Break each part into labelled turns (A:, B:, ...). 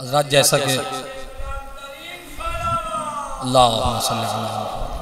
A: हज़रात जैसा कि अल्लाहुम्मा सल्ली अला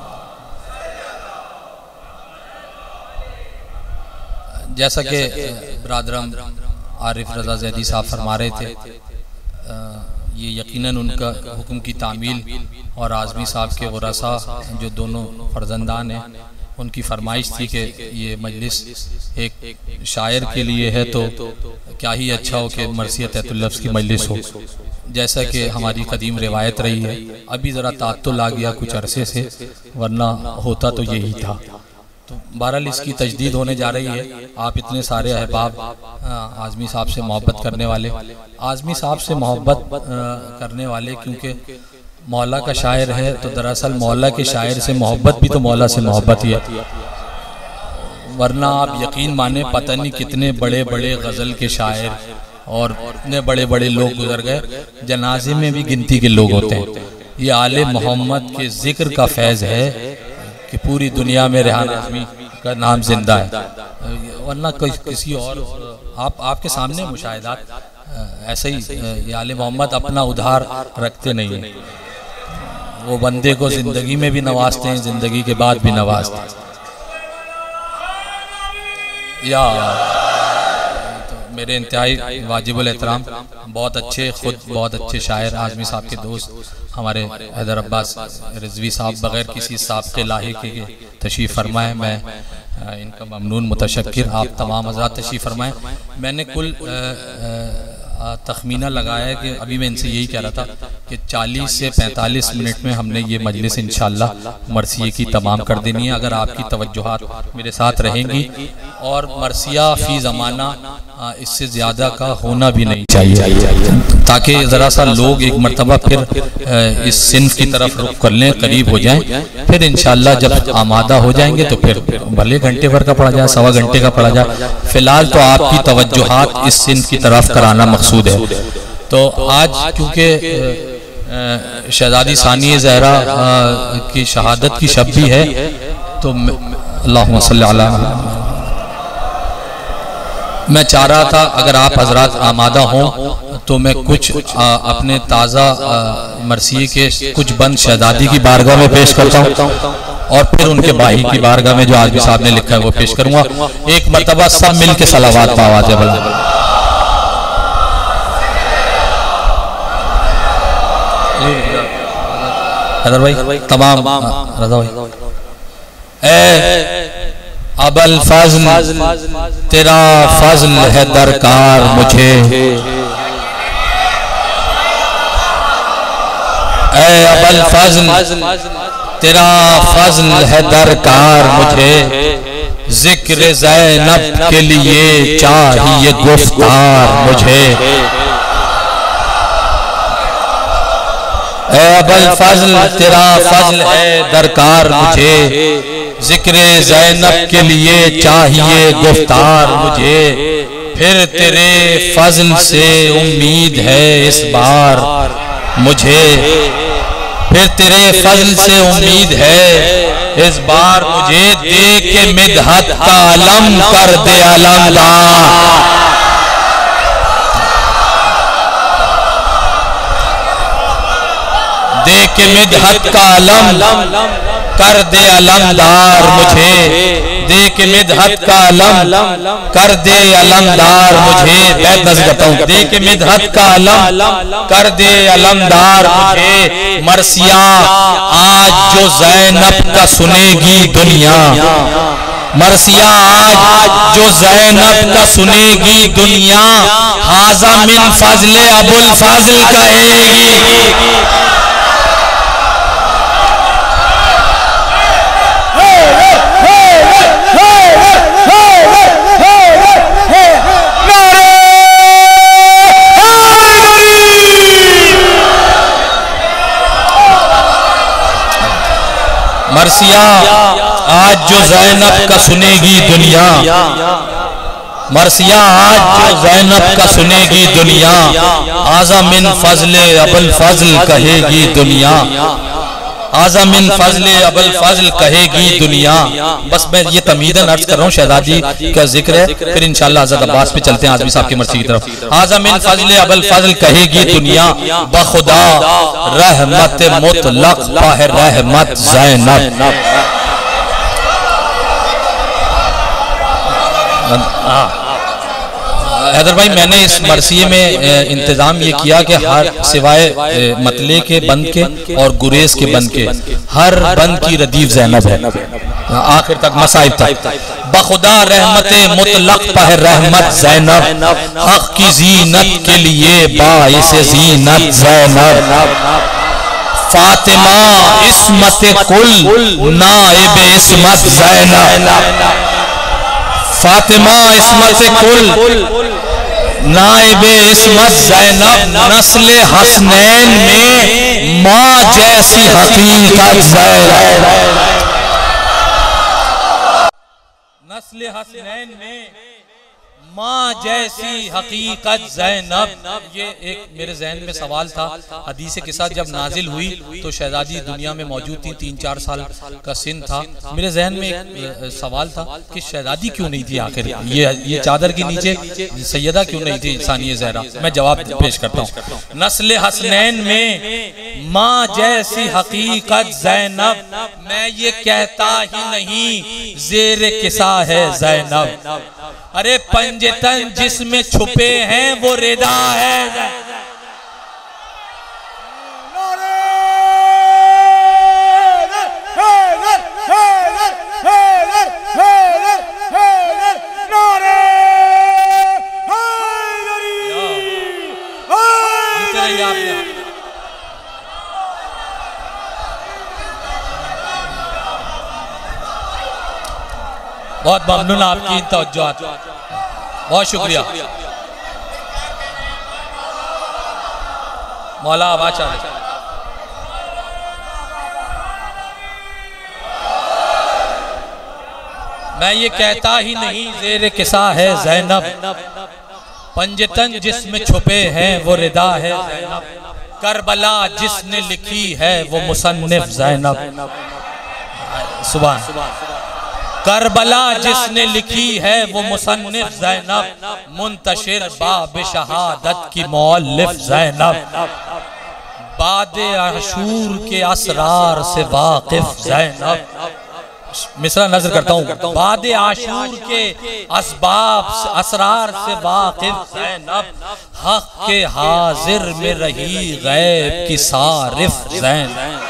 A: जैसा कि ब्रादरम आरिफ रज़ा ज़ैदी साहब फरमा रहे थे, ये यकीनन उनका हुक्म की तामील और आज़मी साहब के वरसा जो दोनों फर्जंदान हैं उनकी फरमाइश थी कि ये मजलिस एक शायर के लिए है, तो क्या ही अच्छा हो कि मरसियत लफ्ज़ की मजलिस हो, जैसा कि हमारी कदीम रिवायत रही है। अभी ज़रा तात्तुल आ गया कुछ अरसे से, वरना होता तो यही था। तो बहरहाल इसकी तजदीद होने जा रही है। आप इतने सारे अहबाब आज़मी साहब से मोहब्बत करने वाले, आज़मी साहब से मोहब्बत करने वाले, क्योंकि मौला का शायर है, तो दरअसल मौला के शायर से मोहब्बत भी तो मौला से मोहब्बत ही है। वरना आप यकीन माने पता नहीं कितने बड़े बड़े गज़ल के शायर और इतने बड़े बड़े लोग गुजर गए, जनाजे में भी गिनती के लोग होते हैं। ये आले मोहम्मद के जिक्र का फैज़ है कि पूरी दुनिया में रेहान आज़मी का नाम जिंदा है, वरना किसी और आपके सामने मुशाहिदात ऐसे ही ये आले मोहम्मद अपना उधार रखते नहीं हैं। वो बंदे को जिंदगी में भी नवाजते हैं, जिंदगी के बाद भी नवाजते हैं। या तो मेरे इंतहाई वाजिबुल एहतराम बहुत अच्छे, खुद बहुत अच्छे शायर आज़मी साहब के दोस्त हमारे हैदर अब्बास रिजवी साहब बग़ैर किसी साबिक़े लाहिक़े के तशरीफ़ फरमाए। मैं इनका ममनून मुतशक्किर। आप तमाम हज़रात तशरीफ़ फरमाएँ। मैंने कुल तखमीना लगाया है कि अभी मैं इनसे यही कह रहा था कि 40 से 45 मिनट में हमने ये मजलिस इंशाअल्लाह मरसिये की तमाम कर देनी है, अगर आपकी तवज्जुहात मेरे साथ रहेंगी। और मरसिया फ़ी ज़माना इससे ज़्यादा का होना भी नहीं चाहिए, ताकि ज़रा सा लोग एक मरतबा फिर इस सिन्फ की तरफ रुख कर लें, करीब हो जाएं। फिर इंशाअल्लाह जब आमादा हो जाएंगे तो फिर भले घंटे भर का पढ़ा जाए, सवा घंटे का पढ़ा जाए। फ़िलहाल तो आपकी तवज्जुहात इस सिन्फ की तरफ कराना मकसूद है। तो आज क्योंकि शहज़ादी सानिया ज़हरा की शहादत की शब भी है, तो अल्लाहुम्मा सल्ली अला मैं चाह रहा था अगर आप हजरात आमादा हों तो मैं कुछ अपने ताज़ा मरसिये के कुछ बंद शहजादी की बारगाह में पेश करता हूँ, और फिर उनके भाई की बारगाह में जो आज़मी साहब ने लिखा है वो पेश करूँगा। एक मरतबा सब मिल के सलावात का आवाज़ है बला। हैदर भाई, तमाम रज़ा भाई, अबल फज़ल तेरा फज़ल है दरकार मुझे, ऐ अबल फज़ल तेरा फज़ल है दरकार मुझे, जिक्र ज़ैनब के लिए चाहिए गुफ्तार मुझे। ऐ अबल फज़ल तेरा फज़ल है दरकार मुझे, जिक्र ज़ैनब के लिए चाहिए गुफ्तार मुझे। फिर तेरे फज़ल से उम्मीद है इस बार मुझे, फिर तेरे फज़ल से उम्मीद है इस बार मुझे। दे के मिदहत का अलम कर दे अलमदार, दे के मिदहत का अलम कर दे अलमदार मुझे, दे के मिदहत का अलम कर दे अलमदार मुझे। मैं दस करता हूँ, दे के मिदहत का अलम कर दे अलमदार मुझे। मरसिया आज जो ज़ैनब का सुनेगी दुनिया, मरसिया आज जो ज़ैनब का सुनेगी दुनिया, हाज़ा मिन फ़ज़ले अबुल फ़ज़ल कहेगी। मरसिया आज जो ज़ैनब का सुनेगी दुनिया, मरसिया आज जो ज़ैनब का सुनेगी दुनिया, आज़ा मिन फ़ज़ले अबुल फ़ज़ल कहेगी दुनिया। हाज़ा मिन फ़ज़्ल अबुल फ़ज़्ल कहेगी दुनिया। बस मैं ये तमीदन अर्ज कर रहा हूँ, शहजादी का जिक्र है, फिर इंशाअल्लाह हज़रत अब्बास पे चलते हैं आज़मी साहब की मर्ज़ी की तरफ। हाज़ा मिन फ़ज़्ल अबुल फ़ज़्ल कहेगी दुनिया, बखुदा रहमत मुतलक पाह रहमत ज़ैनब। हैदर भाई, मैंने इस मरसिए में इंतजाम ये किया कि हर सिवाय मतले के बंद के और गुरेज के बंद के हर बंद की रदीफ ज़ैनब है आखिर तक मसाइब तक। बखुदा रहमत मुतलक पर रहमत ज़ैनब, हक की जीनत के लिए बाइस जीनत ज़ैनब। फातिमा इस्मत कुल नाइब इस्मत ज़ैनब। फातिमा इस्मत कुल नाइब इस्मत ज़ैनब। नस्ल हसनैन में माँ जैसी हकीकत ज़ैनब। नस्ल हसनैन में माँ जैसी हकीकत ज़ैनब। ये एक मेरे जहन में सवाल था, हदीस के साथ जब नाजिल हुई तो शहजादी दुनिया में मौजूद थी, 3-4 साल का सिन था। मेरे जहन में एक सवाल था कि शहजादी क्यों नहीं थी आखिर, ये चादर के नीचे सैयदा क्यों नहीं थी सानिया ज़हरा। मैं जवाब पेश करता हूँ। नस्ल हसनैन में माँ जैसी हकीकत ज़ैनब, मैं ये कहता ही नहीं ज़ेर किसा है ज़ैनब। अरे पंजतन जिसमें छुपे हैं वो रेदा है। बहुत ममनून आपकी तवज्जोहात, बहुत शुक्रिया। मौला आवाज आ रही। मैं ये कहता ही नहीं ज़ेर किसा है ज़ैनब, पंजतन जिसमें छुपे हैं वो रिदा है ज़ैनब। करबला जिसने लिखी है वो मुसन्निफ ज़ैनब। सुभान। करबला जिसने लिखी है वो मुसन्निफ ज़ैनब। मुंतशिर बाब शहादत की मौलिफ ज़ैनब। बादे अशूर के असरार से वाकिफ ज़ैनब। मिसरा नजर करता हूँ। बादे आशूर के असबाब असरार से वाकिफ ज़ैनब। हक के हाजिर में रही गैब की सारिफ ज़ैनब।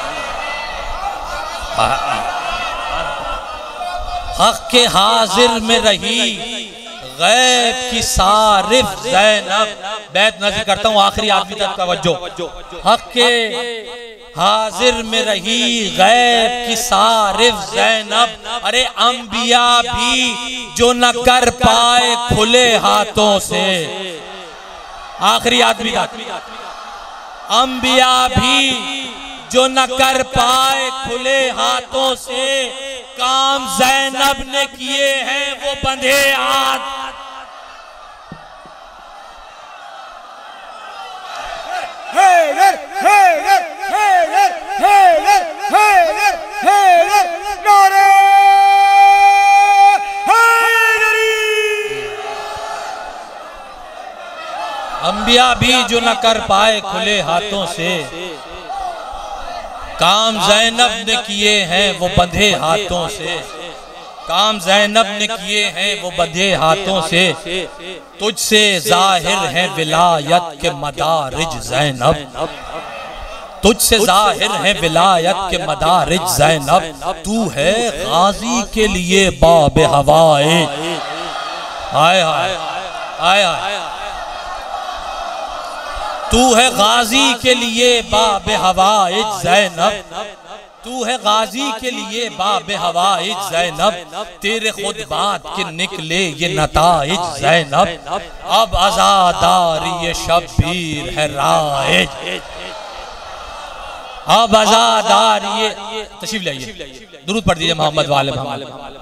A: हक के हाजिर में रही गैब की सारिफ ज़ैनब। बैत नज़र करता हूँ आखिरी आदमी तक तवज्जो। हक के हाजिर में रही गैब की सारिफ ज़ैनब। अरे अंबिया भी जो न कर पाए खुले हाथों से, आखिरी आदमी तक। अंबिया भी जो न कर पाए खुले हाथों से, काम ज़ैनब ने किए हैं वो बंधे हाथ। हैदर हैदर हैदर हैदर हैदर हैदर नारे हैदरी। अंबिया भी जो न कर पाए खुले हाथों से, काम ज़ैनब ने किए हैं वो बंधे हाथों से। काम ज़ैनब ने किए हैं वो बंधे हाथों से। तुझसे ज़ाहिर है विलायत के मदारिज ज़ैनब। तुझसे ज़ाहिर है विलायत के मदारिज ज़ैनब। तू है गाजी के लिए बाब हवाए। हाय हाय हाय हाय। तू है गाजी के लिए बाब हवाइज ज़ैनब। तू है गाजी के लिए बाब हवाइज ज़ैनब। तेरे खुद बात के निकले ये नताइज ज़ैनब। अब आज़ादारी शब्बीर है राइज। अब आज़ादारी तशरीफ लाइए, दुरूद पढ़ दीजिए मोहम्मद वाले मोहम्मद।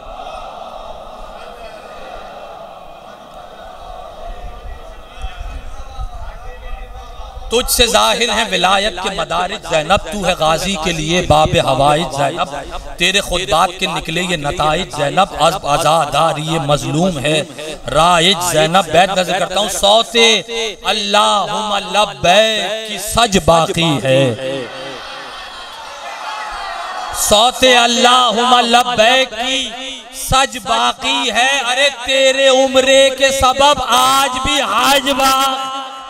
A: तुझसे जाहिर है विलायत के मदारिज ज़ैनब, तू है गाजी के लिए बाब हवाइज ज़ैनब, तेरे खुतबात के निकले ये नताइज ज़ैनब, अज़ब आज़ादारी ये मजलूम है राइज ज़ैनब। बैत नज़र करता हूँ, सौते अल्लाहुम्मा लब्बैक की सज बाकी है, सौते अल्लाहुम्मा लब्बैक की सज बाकी है। अरे तेरे उम्रे के सबब आज भी हज बाकी।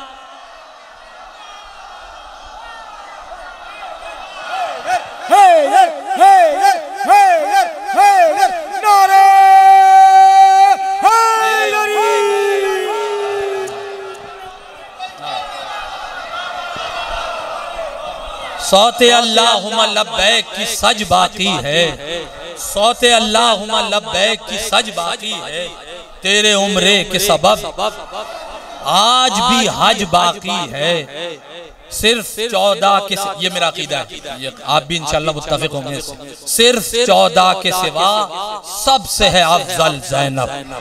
A: सौते अल्लाहुम्मा लब्बैक की सज बाकी है, सौते अल्लाहुम्मा लब्बैक की सज बाकी है, तेरे उम्रे के सबब आज भी हज बाकी है। सिर्फ 14 के, ये मेरा अकीदा है, आप भी इंशाअल्लाह मुत्तफिक होंगे, सिर्फ 14 के सिवा सबसे है अफजल ज़ैनब,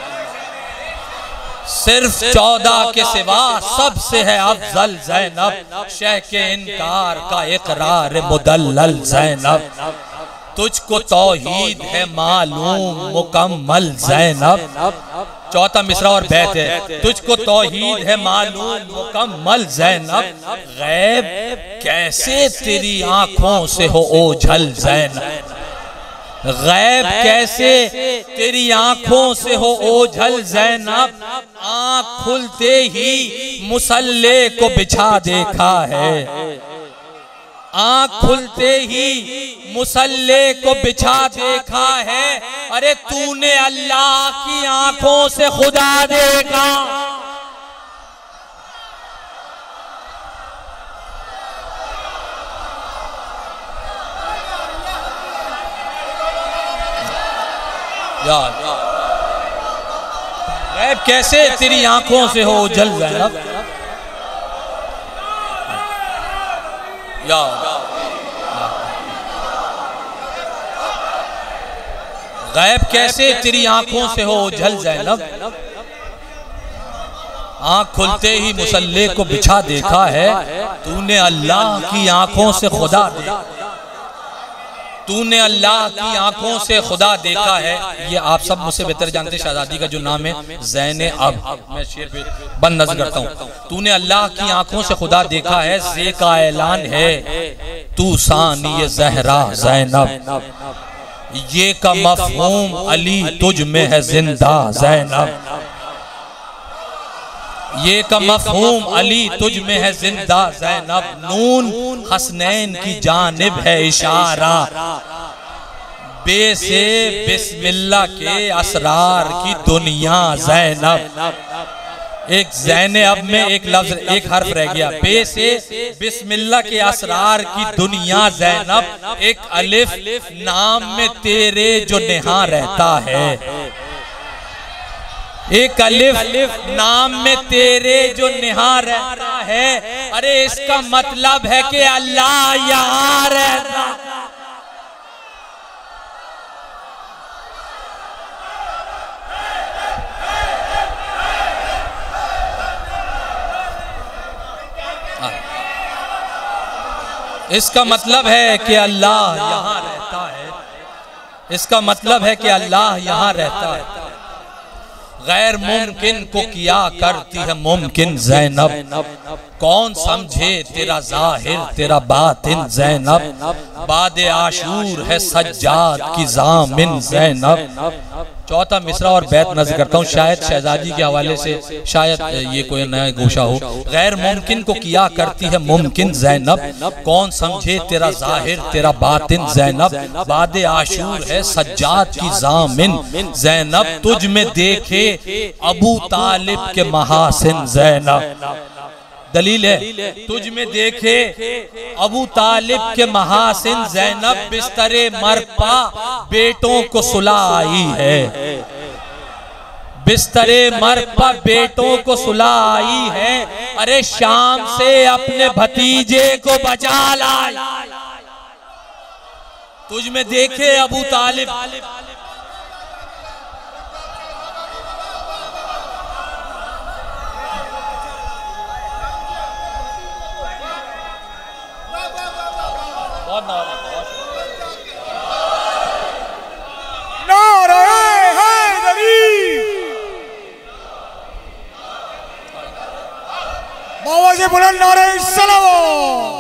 A: सिर्फ 14 के सिवा सबसे है अफजल ज़ैनब, शह के इनकार का इकरार मुदल्लल ज़ैनब, तुझको तौहीद है मालूम मुकम्मल ज़ैनब। चौथा मिसरा और बैत है, तुझको तौहीद है मालूम मुकम्मल ज़ैनब, गैब कैसे तेरी आंखों से हो ओझल ज़ैनब, गैब कैसे तेरी आंखों से हो ओझल ज़ैनब, आंख खुलते ही मुसल्ले को बिछा देखा है, आंख खुलते ही मुसल्ले को बिछा देखा है। अरे तूने अल्लाह की आंखों से खुदा देखा, यार गैब कैसे तेरी आंखों से हो ओझल ज़ैनब, गैब कैसे तेरी आंखों से हो ओझल ज़ैनब, आंख खुलते ही मुसल्ले को बिछा देखा है, तूने अल्लाह की आंखों से खुदा देखा, तूने अल्लाह की आंखों से खुदा देखा है। ये आप सब मुझसे बेहतर जानते हैं, शहजादी का जो नाम है ज़ैने अब, मैं शेर पे बंद नज़र करता हूँ, तूने अल्लाह की आंखों से खुदा देखा है, ज़े का ऐलान है तू सानी ज़हरा ज़ैनब, ये का मफ़हूम अली तुझ में है जिंदा ज़ैनब, ये का मफ़हूम अली तुझ में है जिंदा ज़ैनब, नून हसनैन की जानिब है इशारा, बे से बिस्मिल्लाह के असरार की दुनिया ज़ैनब। एक ज़ैने अब में एक लफ्ज, एक हर्फ रह गया, बे से बिस्मिल्लाह के असरार की दुनिया ज़ैनब, एक अलिफ नाम में तेरे जो नेहा रहता है, एक अलिफ नाम में तेरे जो नेहा रहता है। अरे इसका मतलब है कि अल्लाह यहाँ रहता है। इसका मतलब है कि अल्लाह यहाँ रहता है, इसका मतलब है कि अल्लाह यहाँ रहता है। गैर मुमकिन को किया करती है मुमकिन ज़ैनब, कौन समझे तेरा जाहिर तेरा बातिन ज़ैनब, बाद आशूर है सज्जाद की ज़ामिन ज़ैनब। चौथा मिसरा और बैत नज़र करता हूँ, शायद शहजादी के हवाले से शायद ये कोई नया गोशा हो। गैर मुमकिन को किया करती है मुमकिन ज़ैनब, कौन समझे तेरा जाहिर तेरा बातिन ज़ैनब, बाद आशूर है सज्जाद की ज़ामिन ज़ैनब, तुझ में देखे अबू तालिब के महासिन ज़ैनब। दलील है, तुझ में देखे अबू तालिब के महासिन ज़ैनब, बिस्तरे मरपा बेटों को सुला आई है, बिस्तरे मरपा बेटों को सुला आई है। अरे शाम से अपने भतीजे को बचा लाई, तुझ में देखे अबू तालिब।
B: नारे हैदरी, बाबा से बुलंद नारे सलावत।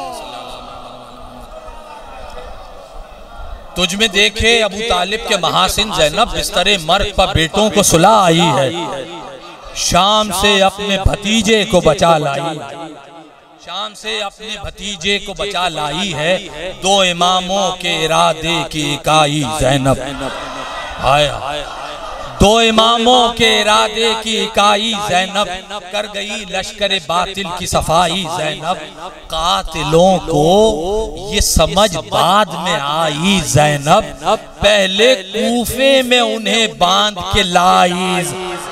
A: तुझ में देखे अबू तालिब के महासिन ज़ैनब, बिस्तरे मर्ग पर बेटों को सुला आई है। शाम से अपने भतीजे को बचा लाई, शाम से अपने भतीजे को बचा लाई है। दो इमामों के इरादे की इकाई ज़ैनब, हाय दो इमामों के इरादे की इकाई ज़ैनब, कर गई लश्कर बातिल की सफाई ज़ैनब। कातिलों को ये समझ बाद में आई ज़ैनब, पहले कूफे में उन्हें बांध के लाई।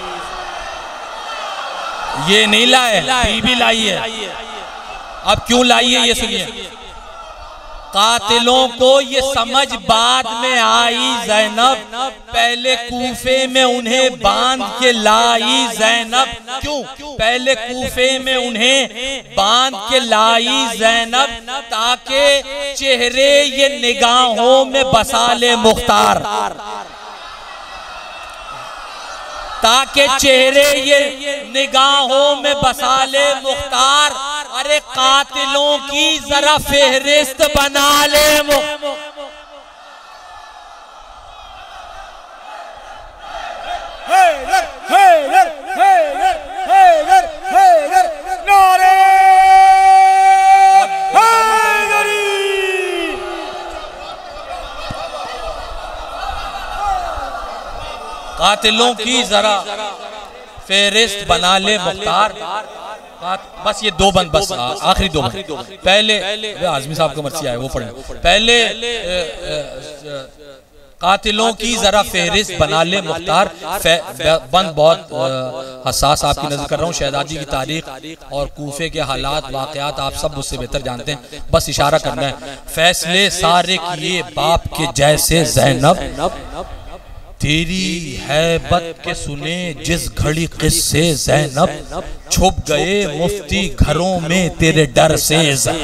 A: ये नहीं लाए, बीबी लाई है। अब क्यों लाई है ये सुनिए। कातिलों को ये समझ बाद में आई ज़ैनब, पहले कूफे में उन्हें बांध के लाई ज़ैनब। क्यों पहले कूफे में उन्हें बांध के लाई ज़ैनब, ताकि चेहरे ये निगाहों में बसा ले मुख्तार, ताकि चेहरे ये निगाहों में बसा ले मुख्तार। अरे कातिलों की जरा फेहरिस्त बना ले
B: नारे
A: कातिलों की जरा फेहरिस्त बना ले मुख्तार। बस ये दो बंद, बस आखिरी दो बंद। पहले आजमी साहब को मर्सी आए वो पढ़े। पहले कातिलों की जरा फेहरिस्त बना ले मुख्तार। बंद बहुत हसास आपकी नजर कर रहा हूँ। शहजादी की तारीख और कूफे के हालात वाकयात आप सब मुझसे बेहतर जानते हैं, बस इशारा करना है। फैसले सारे किए बाप के जैसे ज़ैनब, तेरी हैबत के सुने जिस घड़ी किस्से ज़ैनब, छुप गए मुफ्ती घरों में तेरे डर से।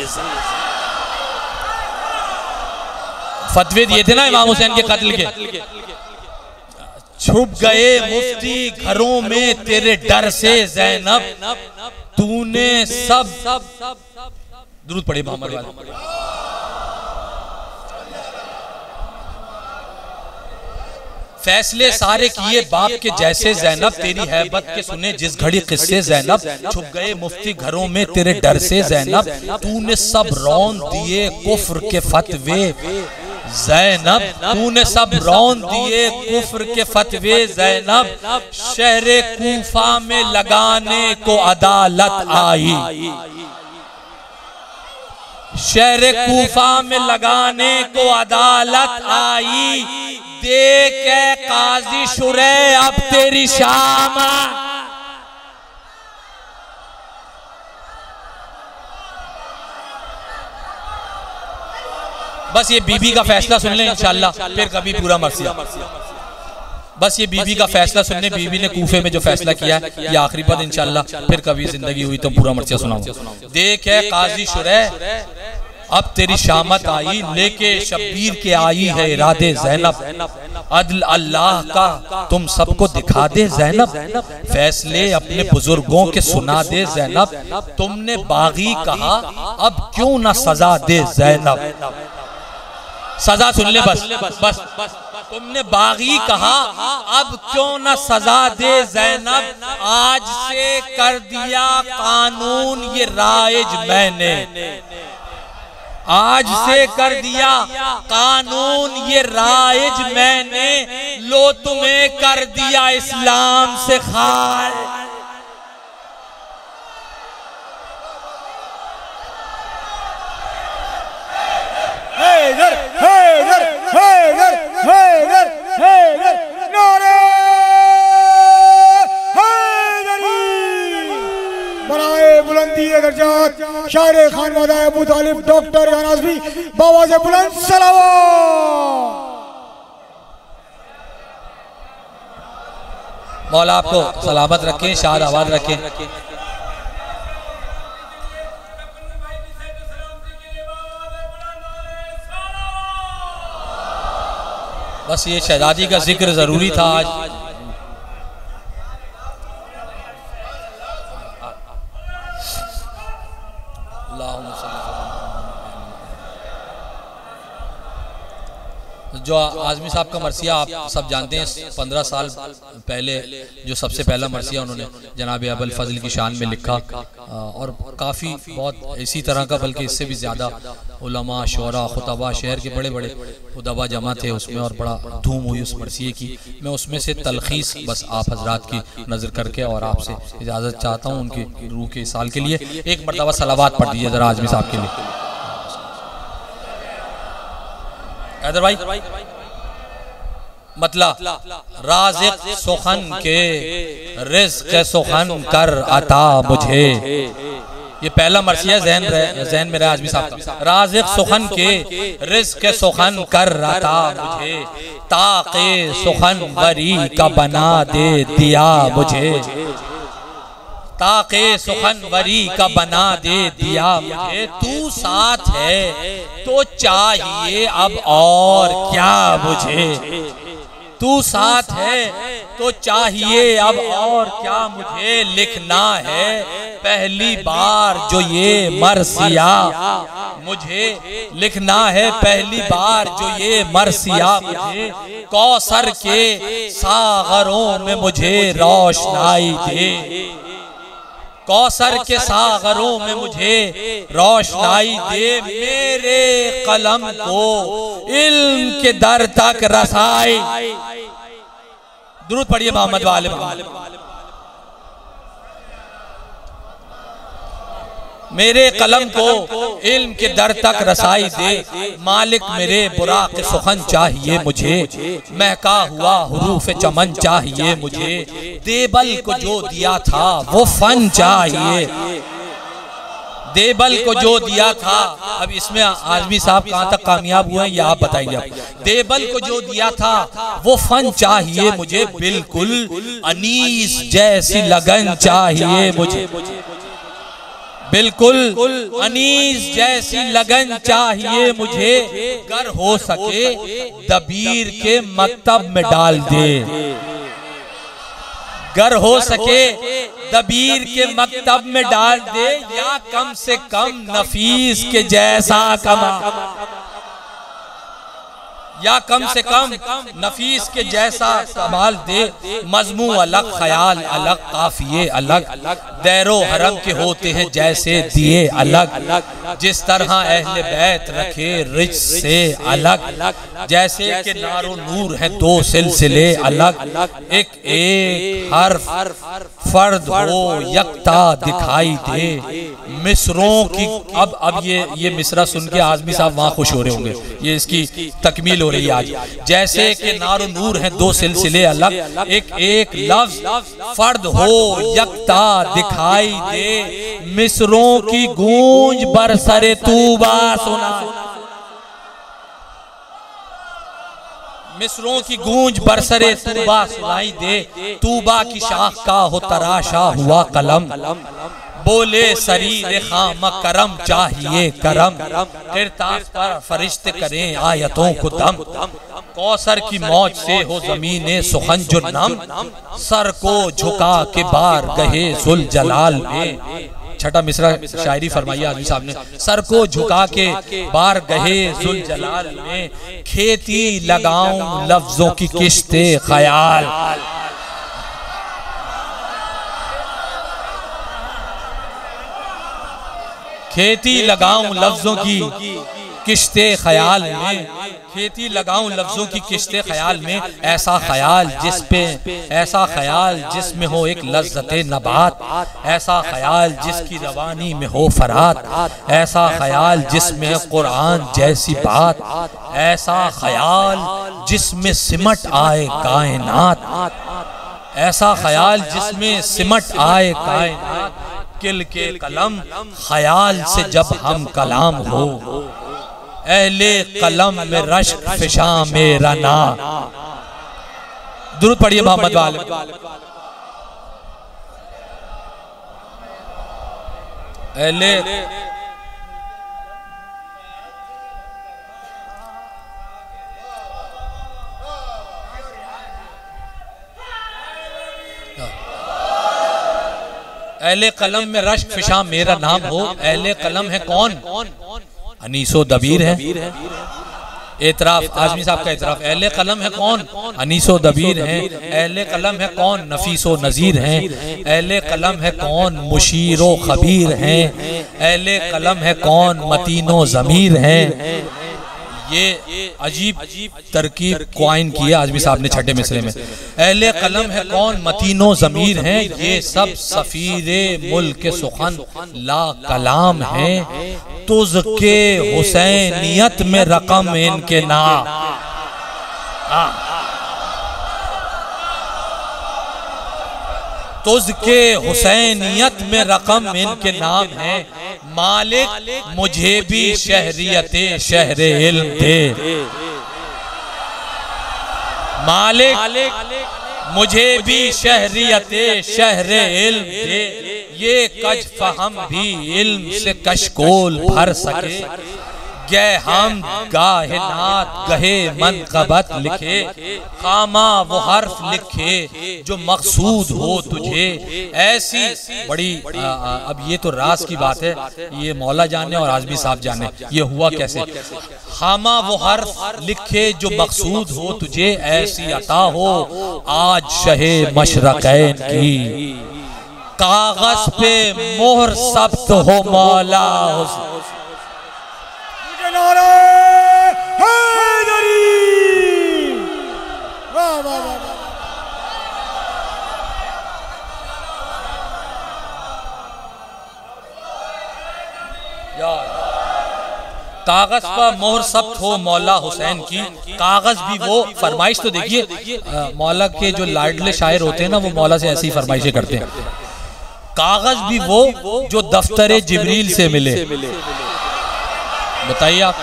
A: फतवे दिए थे ना इमाम हुसैन के कत्ल के, छुप गए मुफ्ती घरों में तेरे डर से ज़ैनब, तूने सब दुरूद पढ़े मोहम्मद वाले। फैसले सारे किए बाप के जैसे ज़ैनब, तेरी हैबत के सुने जिस घड़ी किस्से ज़ैनब, छुप गए मुफ्ती घरों में तेरे डर से ज़ैनब, तूने सब रौन दिए कुफ्र के फतवे ज़ैनब, तूने सब रौन दिए कुफ्र के फतवे ज़ैनब, शहरे कूफा में लगाने को अदालत आई, शहरे कूफा में लगाने को अदालत आई, देख काजी शुरे अब तेरी शाम। बस ये बीबी का फैसला सुन ले इंशाल्लाह, फिर कभी पूरा मर्सिया। बस ये बीबी का फैसला सुनने, बीबी ने कूफे में जो फैसला किया है ये आखिरी पद इंशाल्लाह, फिर कभी जिंदगी हुई तो पूरा मर्सिया सुनाऊंगा। देख है काजी शुरे अब तेरी शामत आई, लेके शब्बीर के आई है इरादे ज़ैनब, अदल अल्लाह का तुम सबको दिखा दे ज़ैनब, फैसले अपने बुजुर्गों के सुना दे ज़ैनब, तुमने बागी कहा अब क्यों ना सजा दे ज़ैनब। सजा सुन ले बस बस, तुमने बागी कहा अब क्यों ना सजा दे ज़ैनब, आज से कर दिया कानून ये राइज मैंने, आज से कर दिया कानून ये राइज मैंने, लो तुम्हें कर दिया इस्लाम से खाल। हैदर हैदर हैदर हैदर हैदर नारे
B: बनाए बुलंदी दर्जात शायर खानवादा अबू तालिब डॉक्टर यानाज़मी बाबा से बुलंद सलावत।
A: मौला आपको सलामत रखें, शाद आबाद रखें। बस ये शहजादी का जिक्र ज़रूरी था आज। जो आज़मी साहब का मरसिया आप सब जानते हैं, 15 साल पहले जो सबसे पहला मरसिया उन्होंने जनाब अबुल फजल की शान में लिखा, और काफ़ी बहुत इसी तरह का, बल्कि इससे भी ज़्यादा उलमा, शोरा, खुतबा, शहर के बड़े बड़े उदबा जमा थे उसमें, और बड़ा धूम हुई उस मरसिए की। मैं उसमें से तलखीस बस आप हजरात की नज़र करके और आपसे इजाज़त चाहता हूँ उनकी रूह के साल के लिए। एक मरतबा सलावात पढ़ दीजिए ज़रा आज़मी साहब के लिए। हैदर भाई मतला राज़िक सुखन के रिज़्क़ सुखन कर अता मुझे, ये पहला मरसिया ज़हन में रहा आज़मी साहब का। राज़िक सुखन के रिज़्क़ सुखन कर अता मुझे, ताक़े सुखन वरी का बना दे दिया मुझे, ताके सुखनवरी का बना दे दिया मुझे। तू साथ है तो चाहिए अब और क्या मुझे, तू साथ है तो चाहिए अब और क्या मुझे। लिखना है पहली बार जो ये मरसिया मुझे, लिखना है पहली बार जो ये मरसिया मुझे। कौसर के सागरों में मुझे रोशनाई दे, कौसर के सागरों में मुझे रोशनाई दे। मेरे कलम को इल्म के दर तक रसाई, दुरूद पढ़िए मोहम्मद वाले। मेरे कलम को इल्म के दर तक रसाई दे। मालिक मेरे बुराक सुखन चाहिए मुझे, महका हुआ हुरूफ चमन चाहिए मुझे। देबल को जो दिया था वो फन चाहिए, देबल को जो दिया था। अब इसमें आज़मी साहब कहाँ तक कामयाब हुए हैं ये आप बताइए। देबल को जो दिया था वो फन चाहिए मुझे, बिल्कुल अनीस जैसी लगन चाहिए मुझे, बिल्कुल अनीस जैसी लगन चाहिए मुझे। गर हो सके दबीर के मकतब में डाल दे, गर हो सके दबीर के मकतब में डाल दे, या कम से कम नफीस के जैसा कमा, या कम से कम नफीस के जैसा कमाल दे। मजमू अलग, ख्याल अलग, काफिये अलग, दैरो हरम के होते हैं जैसे दिए अलग। जिस तरह अहले बैत रखे रिज से अलग, जैसे कि नारो नूर है दो सिलसिले अलग। एक एक हर्फ फर्द हो यकता दिखाई दे। मिसरों की अब ये मिसरा सुन के आज़मी साहब वहाँ खुश हो रहे होंगे, ये इसकी तकमील हो रही है आज। जैसे कि नारो नूर है दो सिलसिले अलग, एक एक लफ्ज फर्द हो यकता दिखाई दे। मिसरों की गूंज बरसरे तूबा सुना, मिसरों की गूंज बरसरे तूबा सुनाई दे। तूबा की शाख का हो तराशा हुआ कलम, बोले सरीर खाम करम चाहिए करम। किरतास पर फरिश्ते करें आयतों को दम, कौसर की मौज से हो ज़मीने सुखन जो नम। सर को झुका के बार गहे जुल जलाल में, छठा मिसरा शायरी फरमाइया आज़मी साहब ने। सर को झुका के बार गहे जुल जलाल में, खेती लगाऊं लफ्जों की किश्ते ख्याल। खेती लगाऊं लफ्जों की किश्ते ख्याल में, खेती लगाऊं लफ्जों की किश्ते ख्याल में। ऐसा ख्याल ऐसा ख्याल जिसमें हो एक लज्जते नबात, ऐसा ख्याल जिसकी रवानी में हो फरात, ऐसा ख्याल जिसमें कुरान जैसी बात, ऐसा ख्याल जिसमें सिमट आए कायनात, ऐसा ख्याल जिसमें सिमट आए कायनात। किल के कलम ख्याल से जब हम कलाम हो, अहले कलम में रश्क फिशा मेरा ना। दुरूद पढ़िए मोहम्मद वाले। अहले अहले कलम में रश्क फिशा मेरा नाम हो। अहले कलम है कौन? अनीसो दबीर है। एतराफ आजमी साहब का एतराफ। अहले कलम है कौन? अनीसो दबीर हैं। अहले कलम है कौन? नफीसो नज़ीर हैं। अहले कलम है कौन? मुशीरो खबीर हैं। अहले कलम है कौन? मतीनो ज़मीर हैं। ये अजीब तरकीब क्वाइन की है आजमी साहब ने छठे मिसरे में। अहले कलम है कौन? मतीनो ज़मीर हैं। ये सब सफीरे मुल्क सुखन ला कलाम हैं। तुज़के हुसैनियत में रकम इनके नाम। तुझके हुसैनियत में रकम इनके नाम है। मालिक मुझे भी शहरियते शहरे इल्म दे। मालिक मुझे भी शहरियते शहरे इल्म दे। ये कज फहम भी इल्म से कशकोल भर सके। गए हम गाहे नात गहे मनकबत लिखे। खामा वो हर्फ लिखे जो मकसूद हो तुझे। ऐसी बड़ी अब ये तो राज की बात है, ये मौला जाने और आजमी साहब जाने ये हुआ कैसे। खामा वो हर्फ लिखे जो मकसूद हो तुझे। ऐसी अता हो आज शहे मशरक़ैन की। कागज पे मोहर सब्त हो मौला
B: नारे हैदरी। वाह वाह वाह।
A: कागज पर मोहर सब्त हो मौला हुसैन की। कागज भी वो फरमाइश तो देखिए मौला के जो लाडले शायर होते हैं ना वो मौला से ऐसी फरमाइशें करते हैं। कागज भी वो जो दफ्तरे जिब्रील से मिले। बताइए आप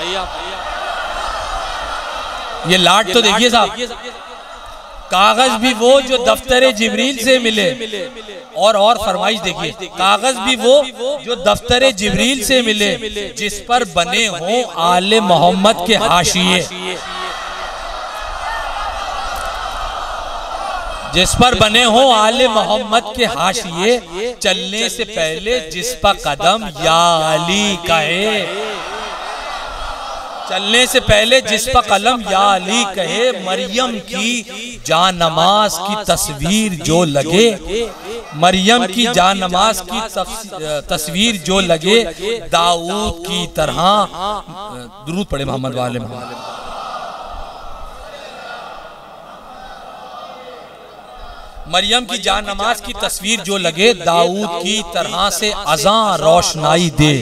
A: ये लाट तो देखिए साहब। कागज भी वो जो दफ्तरे जिब्रील से मिले। और फरमाइश देखिए कागज भी वो जो दफ्तरे जिब्रील से मिले। जिस पर बने हों आले मोहम्मद के हाशिए। जिस पर बने हों आले मोहम्मद के हाशिए। चलने से पहले जिस पर कदम या अली कहे। चलने से पहले जिस पर कलम या अली कहे। मरियम की जान नमाज की तस्वीर जो लगे। मरियम की जान नमाज की तस्वीर जो लगे। दाऊद की तरह दुरूद पढ़े मोहम्मद वाले मोहम्मद। मरियम की जान नमाज की तस्वीर जो लगे। दाऊद की तरह से अज़ां रोशनाई दे।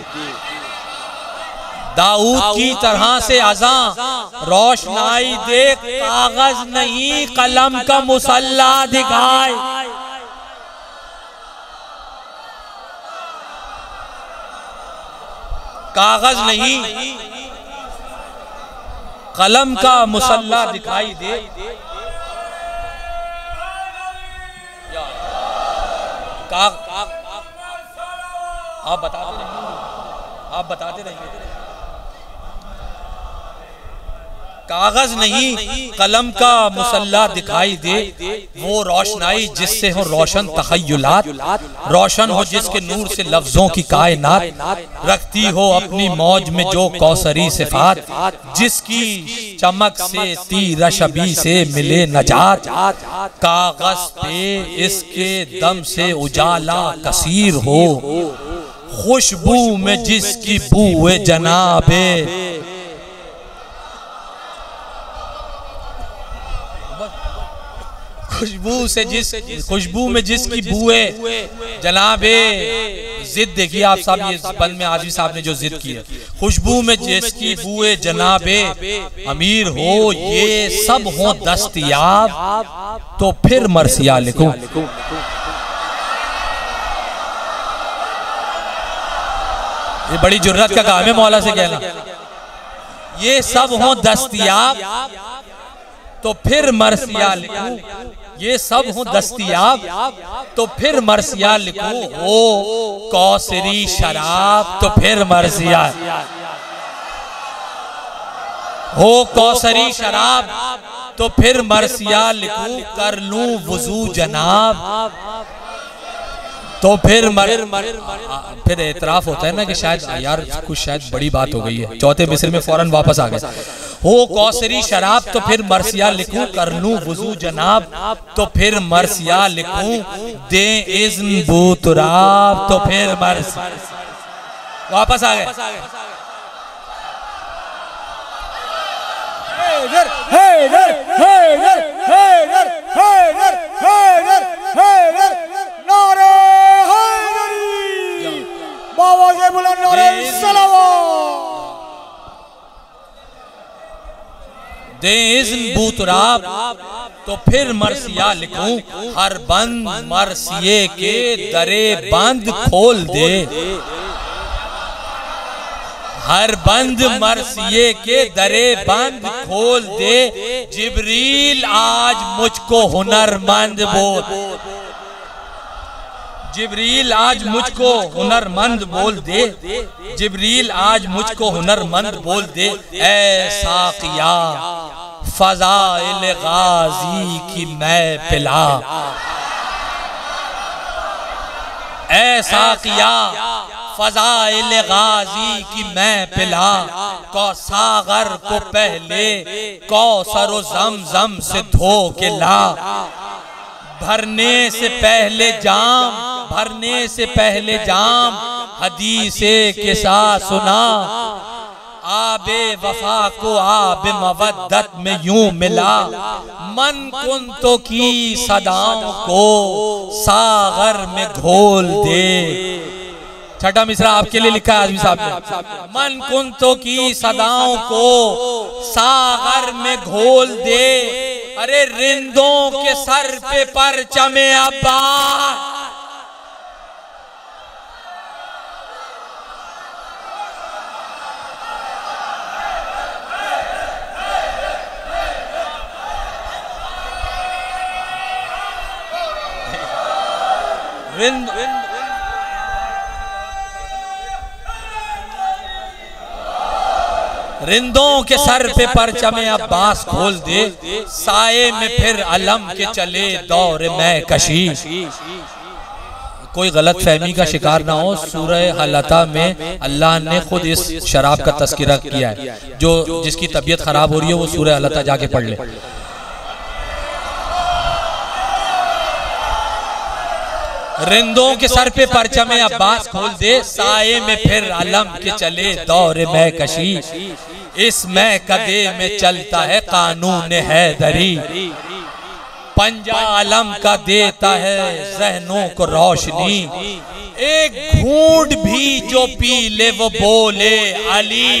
A: दाऊद की तरह से अज़ां रोशनाई दे। कागज नहीं कलम का मुसल्ला दिखाए। कागज नहीं कलम का मुसल्ला दिखाई दे। आप बताते रहिए, आप बताते रहिए। कागज नहीं कलम का मुसल्ला दिखाई दे। वो रोशनाई जिससे हो रोशन तखय्युलात। रोशन हो जिसके नूर से लफ्जों की कायनात। रखती हो अपनी मौज में जो कौसरी सिफात। जिसकी चमक से तीर शबी से मिले नजात। कागज पे इसके दम से उजाला कसीर हो। खुशबू में जिसकी बूए जनाबे। खुशबू में जिसकी बुए जनाबे। जिद देखिए आप साहब ये बंद में आजमी साहब ने जो जिद की है। खुशबू में जिसकी बुए जनाबे अमीर हो। ये सब हो दस्तयाब तो फिर मरसिया लिखूं। ये बड़ी जुर्रत का काम है मौला से कहना। ये सब हो दस्तयाब तो फिर मरसिया लिखूं। ये सब हो दस्तयाब तो फिर मरसिया लिखूं। हो कौसरी शराब तो फिर मरसिया। हो कौसरी शराब तो फिर मरसिया लिखूं। कर लूं वुजू जनाब तो फिर एतराफ होता है ना कि शायद यार कुछ शायद बड़ी बात हो गई है। चौथे मिस्र में फौरन वापस आ गए। हो कौसरी शराब तो फिर मरसिया लिखूं, कर लूं वुजू जनाब तो फिर मरसिया लिखूं, दे इज़्न बूतराब तो फिर वापस आ गए।
B: हैदर हैदर हैदर हैदर हैदर हैदर हैदर नारे हैदरी बाबा से बुलंद नारे सलावत।
A: दे इज़्न बूतराब तो फिर मरसिया लिखूं, हर बंद मरसिये के दरे बंद खोल दे, हर बंद मरसिये के दरे बंद खोल दे, जिब्रील आज मुझको हुनरमंद बोल, जिब्रील आज मुझको हुनरमंद बोल दे, जिब्रील आज मुझको हुनरमंद बोल दे। ऐ साकिया फज़ाइल गाजी की मैं पिला, ऐ साकिया फज़ाइल गाजी की मैं पिला, कौसागर को पहले कौसर व ज़मज़म से धो के ला, भरने से पहले जाम, भरने से पहले जाम, हदीसे के साथ सुना, आबे वफा को आबे मवद्दत में यूं मिला, मन कुंतो की सदाओं को सागर में घोल दे। छठा मिसरा आपके लिए लिखा है आजमी साहब ने, मन कुंतो की सदाओं को सागर में घोल दे, अरे रिंदों के सर पे परचमे अब्बास, रिंदों के सर पे परचमे अब्बास खोल दे, साए में फिर अलम के चले दौर में कशी। कोई गलत फहमी का शिकार ना हो, सूरह हलता में अल्लाह ने खुद इस शराब का तस्करा किया है। जो जिसकी तबीयत खराब हो रही है वो सूरह हलता जाके पढ़ ले। रिंदों के सर पे परचमे अब्बास खोल दे, साए में फिर अलम के चले दौर में कशी, इस में कदे में चलता है कानून हैदरी, पंजा अलम का देता है जहनों को रोशनी, एक घूंट भी जो पी ले वो बोले अली,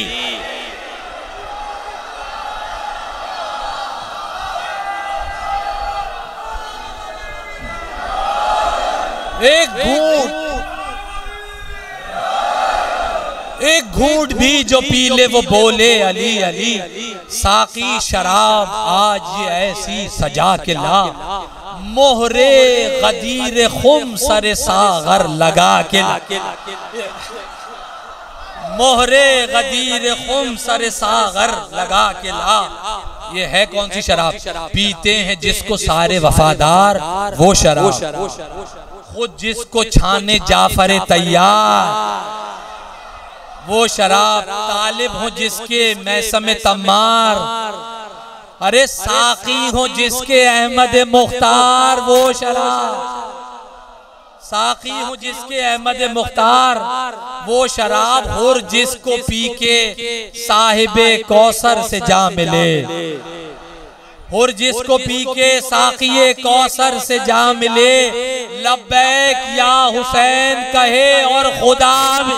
A: एक घूंट भी जो पी ले वो बोले अली अली, साकी शराब आज ये ऐसी सजा के ला, मोहरे गदीर खुम सरे सागर लगा के ला, मोहरे गदीर खुम सरे सागर लगा के ला। ये है कौन सी शराब? पीते हैं जिसको सारे वफादार वो शराब, खुद जिसको छाने जाफर तैयार वो शराब, तालिब हो जिसके मैसम तम्मार, अरे साकी हो जिसके अहमद मुख्तार वो शराब, साकी हो जिसके अहमद मुख्तार वो शराब, और जिसको पी के साहिबे कौसर से जा मिले, और जिसको पी के साकिये कौसर से जा मिले, लब्बैक या हुसैन कहे और खुदा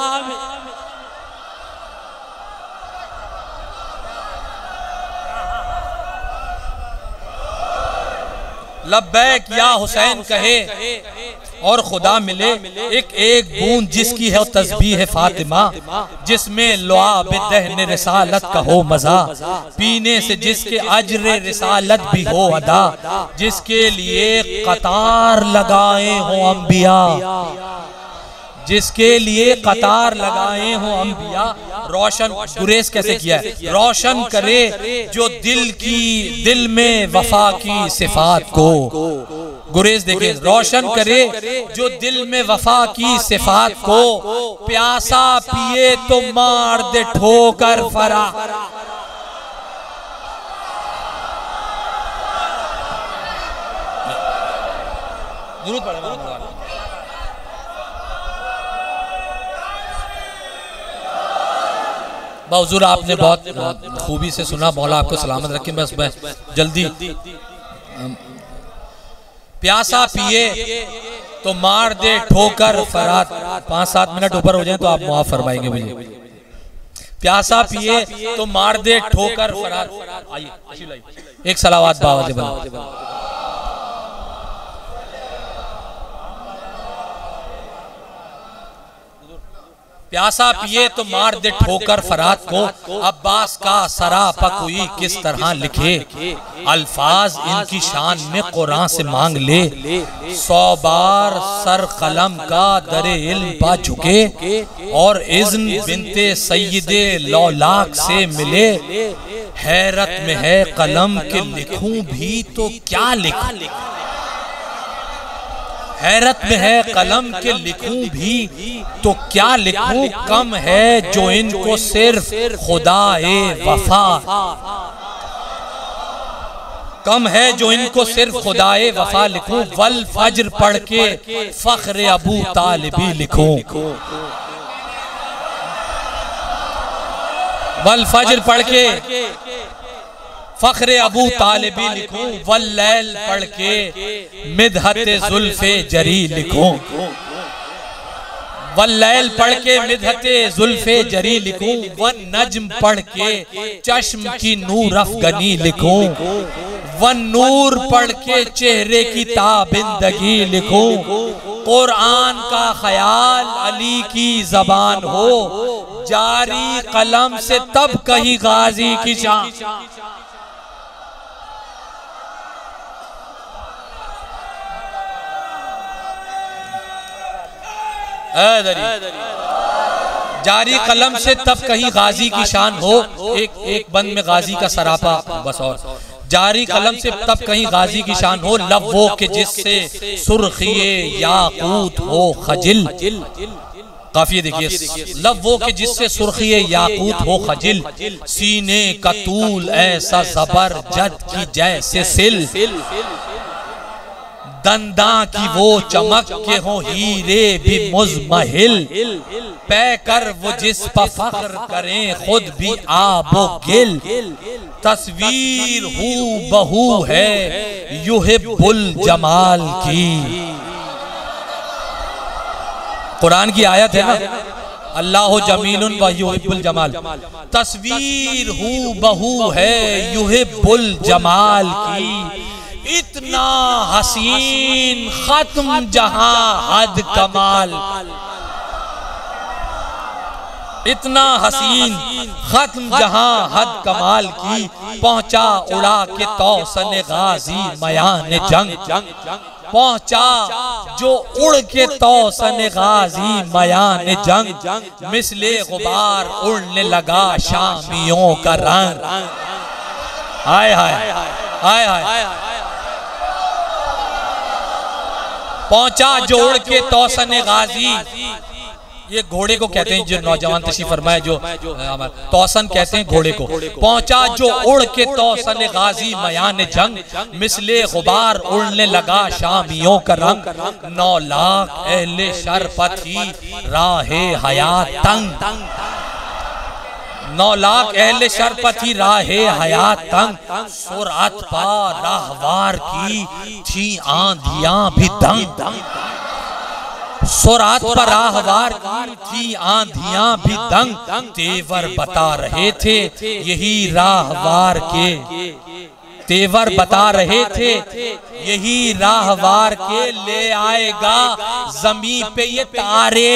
A: लब्बैक या हुसैन कहे और खुदा मिले, एक एक बूंद जिसकी है तस्बीह है फातिमा, जिसमें लुआब दहन रिसालत का हो मजा, पीने से जिसके अजर रिसालत भी हो अदा, जिसके लिए कतार लगाए हो अंबिया, जिसके लिए कतार लगाए हो अंबिया। रोशन गुरेज कैसे किया है? रोशन करे जो दिल में वफा की सिफात को, गुरेज देखे, रोशन करे जो दिल में वफा की सिफात को, प्यासा पिए तो मार दे ठोकर फरा। जरूर पढ़े हुजूर, आपने बहुत खूबी से सुना, मौला आपको सलामत रखे। बस मैं जल्दी, प्यासा पिए तो मार दे ठोकर फरात। 5-7 मिनट ऊपर हो जाए तो आप मुआफ फरमाएंगे मुझे। प्यासा पिए तो मार दे ठोकर फरात। आइए एक सलावत बाबा जी। प्यासा पिए तो मार दे ठोकर फरात को, अब्बास का सरापा कोई किस तरह लिखे, अल्फाज इनकी शान में कुरान से मांग ले, 100 बार सर कलम का दरे इल्म पा चुके, और इज़्न बिनते सैयदे लौलाक से मिले, हैरत में है कलम के लिखूं भी तो क्या लिखूं, हैरत में है कलम के लिखूं भी तो क्या लिखूं, कम है जो इनको सिर्फ खुदाए वफा, कम है जो इनको सिर्फ खुदाए वफा लिखूं, वल फज्र पढ़ के फख्र अबू तालिबी लिखूं, वल फज्र पढ़ के फख्र अबू तालिबी लिखूं, वल्लैल पढ़ के मिदहते जुल्फे जरी लिखूं, वल्लैल पढ़ के मिदहते जुल्फे जरी लिखूं, वन नज्म पढ़ के चश्म की नूर अफगनी लिखूं, वन नूर पढ़ के चेहरे की ताबिंदगी लिखूं, कुरान का ख्याल अली की जबान हो, जारी कलम से तब कहीं गाजी की शान। जारी कलम से तब कहीं गाजी की शान हो, एक बंद में गाजी का सरापा बस, और जारी कलम से तब कहीं गाजी की शान हो, लब वो के जिससे सुर्खिए याकूत हो खजिल, काफी देखिए, लब वो के जिससे सुर्खिए याकूत हो खजिल, सीने का तूल ऐसा जबर जद की जैसे सिल, दंदा की वो चमक के हो हीरे भी मुज़महिल, पै कर वो जिस पर फख्र करें खुद भी आबो गिल, तस्वीर हू बहू है युहिब्बुल जमाल की। कुरान की आयत है ना, अल्लाह जमीलुन व युहिब्बुल जमाल, तस्वीर हू बहू है युहिब्बुल जमाल की, इतना हसीन खत्म जहां हद कमाल, इतना हसीन खत्म जहां हद कमाल की, पहुंचा उड़ा के तौसन गाजी मयान जंग, पहुंचा जो उड़ के तौसन गाजी मयान जंग, मिसले गुबार उड़ने लगा शामियों का रंग, हाय हाय हाय हाय, पहुंचा जो उड़ के तौसन गाजी, ये घोड़े को कहते हैं, जो नौजवान तशरीफ फरमाए जो तौसन कहते हैं घोड़े को, पहुंचा जो उड़ के तौसन गाजी मयान जंग, मिसले गुबार उड़ने लगा शामियों का रंग, 9 लाख अहले शरपथी राहे हयात तंग, 9 लाख अहले शरपथी राहे हयात तंग, सुरअत पा राहवार की थी आंधियां भी दंग, सुरात पर राहवार की थी आंधियां भी दंग, तेवर बता रहे थे यही राहवार के, तेवर बता रहे थे यही राहवार के, ले आएगा जमीन पे ये तारे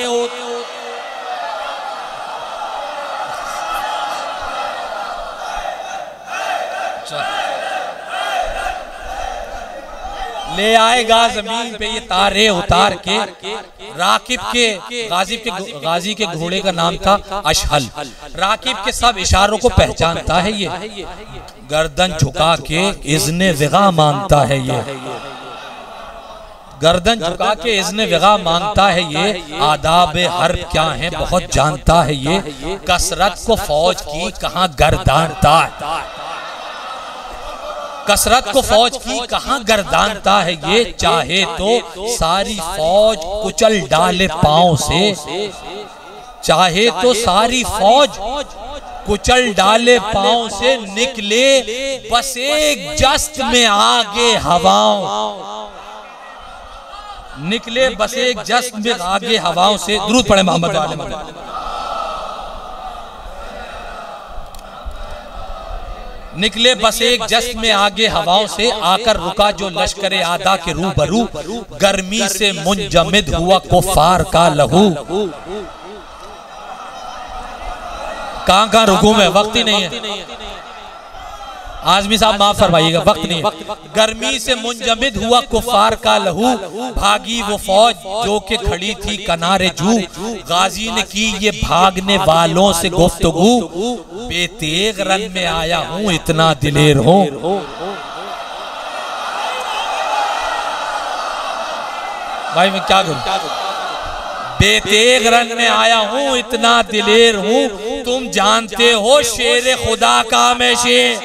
A: ले आएगा जमीन पे ये तारे उतार के, राकिब के गाजी के घोड़े का नाम था अशहल, राकिब के सब इशारों को पहचानता है ये, गर्दन झुका के इज़्ने विगा मांगता है ये, गर्दन झुका के इज़्न विगा मांगता है ये, आदाब हर्ब क्या है बहुत जानता है ये, कसरत को फौज की कहाँ गर्दानता है, कसरत को फौज की कहाँ गर्दानता है ये, चाहे तो सारी फौज कुचल डाले पांव से, चाहे तो सारी फौज कुचल डाले पांव से, निकले बस एक जस्त में आगे हवाओं, निकले बस एक जस्त में आगे हवाओं से। दुरूद पढ़े मोहम्मद वाले मोहम्मद। निकले बस एक जश्न में आगे हवाओं से, आकर रुका जो लश्करे आदा के रूबरू, गर्मी से मुंजमिद हुआ कुफार का लहू। कहाँ रुकूं मैं, वक्त ही नहीं है। आजमी साहब माफ फरमाइएगा, वक्त नहीं है। गर्मी से मुंजमिद हुआ कुफार का लहू, भागी वो फौज जो के खड़ी थी कनारे जू, गाजी ने की ये भागने वालों से गुफ्तगू, बेतेग रन में आया हूँ इतना दिलेर हूँ। भाई मैं क्या करूं, बेतेग रन में आया हूँ इतना दिलेर हूँ, तुम जानते हो शेर खुदा का मैं शेर,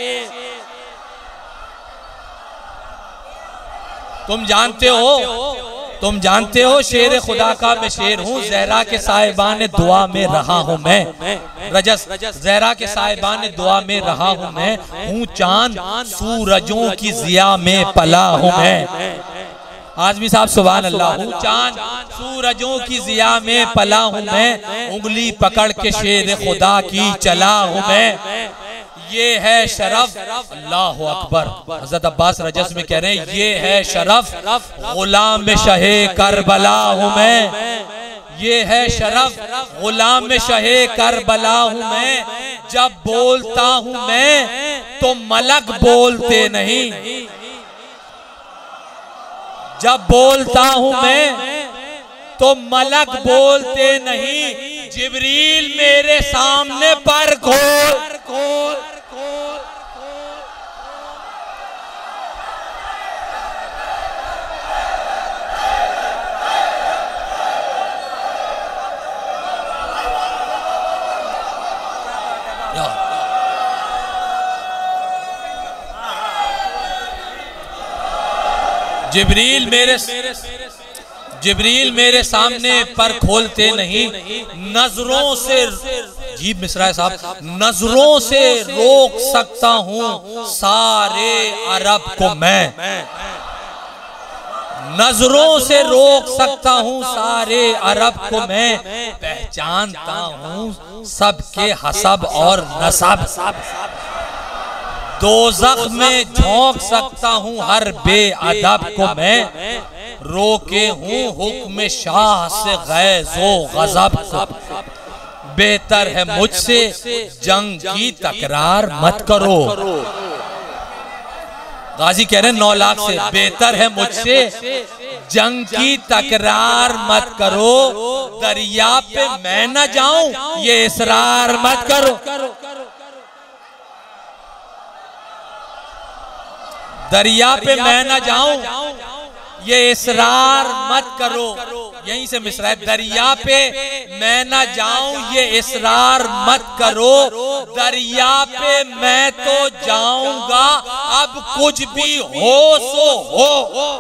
A: तुम जानते हो शेर खुदा का मैं शेर हूँ, जहरा के साहिबान दुआ में रहा हूँ मैं, रजस जहरा के साहिबान दुआ में रहा हूँ मैं, हूँ चांद सूरजों की जिया में पला हूँ मैं। आजमी साहब सुभान अल्लाह। हूँ चांद सूरजों की जिया में पला हूँ मैं, उंगली पकड़ के शेर खुदा की चला हूँ मैं। ये है शरफ, अल्लाह अकबर। हज़रत अब्बास रजस में कह रहे हैं ये है शरफ, गुलाम शहे करबला हूँ मैं, ये है शरफ, गुलाम शहे करबला हूँ मैं। जब बोलता हूँ मैं तो मलक बोलते नहीं, जब बोलता हूँ मैं तो मलक बोलते नहीं, जिब्रील मेरे सामने पर खोल, जिब्रील मेरे सामने पर खोलते नहीं, नजरों से, जीब मिश्रा साहब, नजरों से रोक सकता हूँ सारे अरब को मैं, नजरों से रोक सकता हूँ सारे अरब को मैं, पहचानता हूँ सबके हसब और नसब, दोज़ख में झोंक सकता हूँ हर बेअदब को मैं, रोके हूँ हुक्म शाह से गैज़ो गज़ब को, बेहतर है मुझसे जंग की तकरार मत करो। गाजी कह रहे हैं 9 लाख से, बेहतर है मुझसे जंग की तकरार मत करो, दरिया पे मैं न जाऊं ये इसरार मत करो, दरिया पे मैं न जाऊं ये इसरार मत करो। यहीं से मिसरा है, दरिया पे मैं न जाऊं ये इसरार मत करो, दरिया पे मैं तो जाऊंगा अब कुछ भी हो सो हो,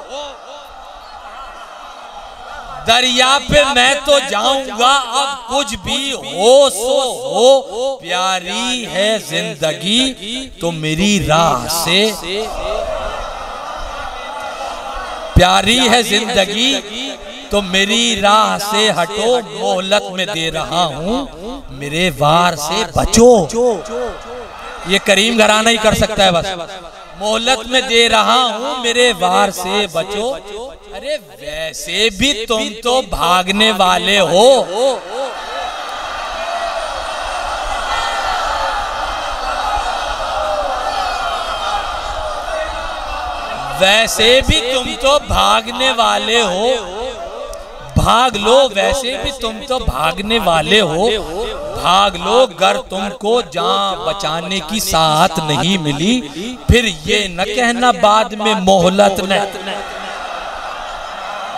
A: दरिया पे मैं तो जाऊंगा अब कुछ भी हो सो हो, प्यारी है जिंदगी तो मेरी राह से, प्यारी है जिंदगी तो मेरी राह से हटो, मोहलत में दे रहा हूँ मेरे वार से बचो। ये करीम घराना ही कर सकता है बस, मोहलत में दे रहा हूँ मेरे वार से बचो। अरे वैसे भी तुम तो भागने वाले हो, वैसे भी तुम तो भागने वाले हो, भाग लो, वैसे भी तुम तो भागने वाले हो, भाग लो गर तुमको जान बचाने की साथ नहीं मिली, फिर ये न कहना बाद में मोहलत न,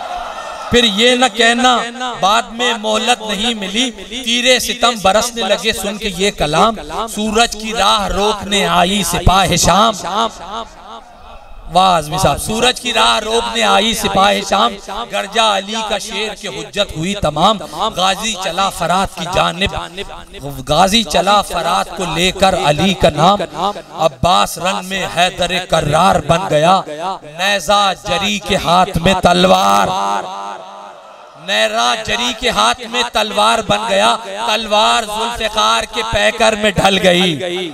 A: फिर ये न कहना बाद में मोहलत नहीं मिली, तीरे सितम बरसने लगे सुन के ये कलाम, सूरज की राह रोकने आई सिपाह शाम। वाह आज़मी साहब, सूरज की राह रोकने आई सिपाह शाम, गर्जा अली का शेर के हुज्जत हुई तमाम, गाजी चला फरात की जानिब, गाजी चला फरात को लेकर अली का नाम, अब्बास रन में हैदर कर्रार बन गया, नैजा जरी के हाथ में तलवार, नैरा जरी के हाथ में तलवार बन गया, तलवार जुल्फ़िकार के पैकर में ढल गई।